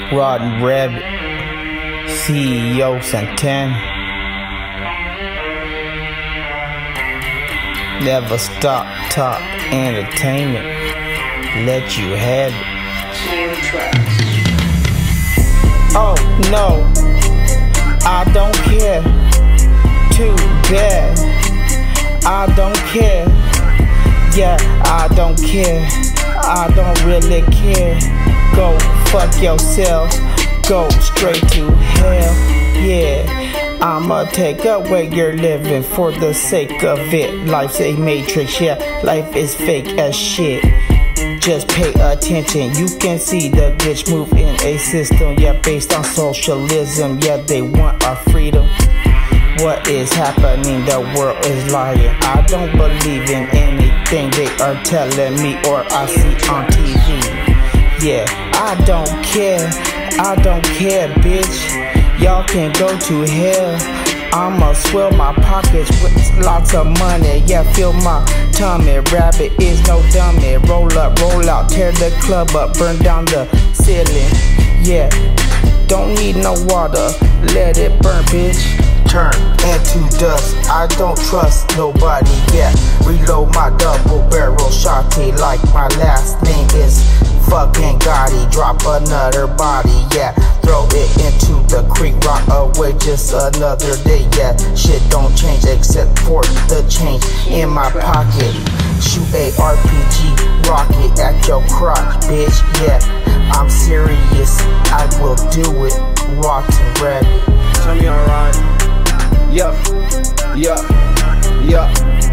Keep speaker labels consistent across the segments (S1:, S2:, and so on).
S1: Rotten Rabbit, CEO Santana. Never Stop Top Entertainment. Let you have it. Oh no, I don't care. Too bad. I don't care. Yeah, I don't care. I don't really care. Go fuck yourself. Go straight to hell. Yeah, I'ma take up where you're living for the sake of it. Life's a matrix, yeah, life is fake as shit. Just pay attention, you can see the glitch move in a system, yeah, based on socialism, yeah, they want our freedom. What is happening? The world is lying. I don't believe in anything they are telling me or I see on TV. Yeah, I don't care. I don't care, bitch. Y'all can go to hell. I'ma swell my pockets with lots of money. Yeah, fill my tummy. Rabbit is no dummy. Roll up, roll out, tear the club up, burn down the ceiling. Yeah, don't need no water. Let it burn, bitch. Turn into dust. I don't trust nobody. Yeah, reload my double barrel shotty like my last name is fucking Gotti. Drop another body. Yeah, throw it into the creek. Rock away just another day. Yeah, shit don't change except for the change in my pocket. Shoot a RPG rocket at your crotch, bitch. Yeah, I'm serious. I will do it. Rotten Rabbit.
S2: Tell me alright. Yeah, yeah, yeah,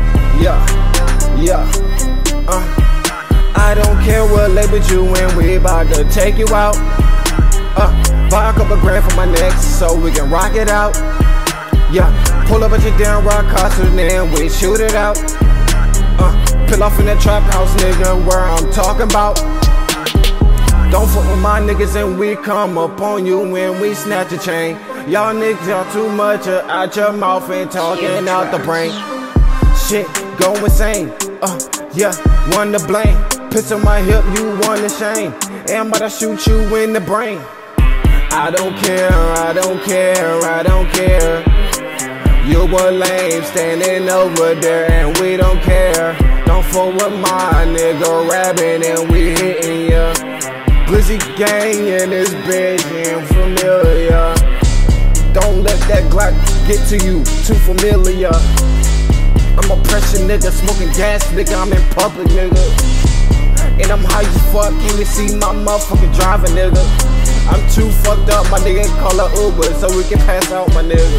S2: yeah, yeah. I don't care what label you in, we about to take you out. Buy a couple grand for my neck so we can rock it out. Yeah, pull up at your damn rock concert and then we shoot it out. Pull off in that trap house, nigga, where I'm talking about. Don't fuck with my niggas and we come up on you when we snatch a chain. Y'all niggas, y'all too much out your mouth and talking out the brain. Shit, go insane. Yeah, one to blame. Piss on my hip, you want to shame. And I'm about to shoot you in the brain. I don't care, I don't care, I don't care. You were lame, standing over there and we don't care. Don't fuck with my nigga Rabbit and we hitting ya. Glizzy gang in this bitch and familiar. Don't let that Glock get to you, too familiar. I'm a pressure nigga, smoking gas nigga, I'm in public nigga. And I'm high as fuck, can't even see my motherfucking driver nigga. I'm too fucked up, my nigga call a Uber so we can pass out my nigga.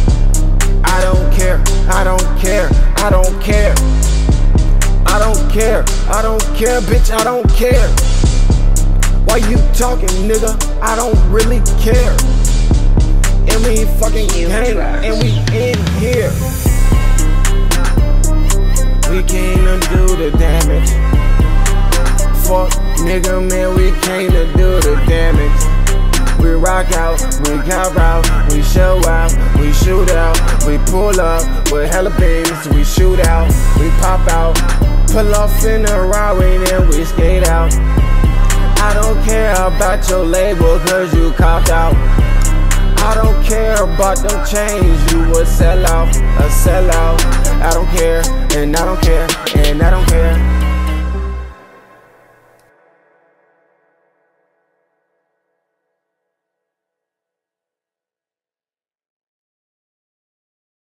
S2: I don't care, I don't care, I don't care. I don't care, I don't care, bitch, I don't care. Why you talking, nigga? I don't really care. And we fucking gang, and we in here. We can't undo the damage. Fuck, nigga, man, we can't undo the damage. We rock out, we count out, we show out, we shoot out, we pull up with hella beams, we shoot out, we pop out, pull off in a Rari, then we skate out. I don't care about your label cause you copped out. I don't care about them chains, you a sellout, a sellout. I don't care, and I don't care, and I don't care.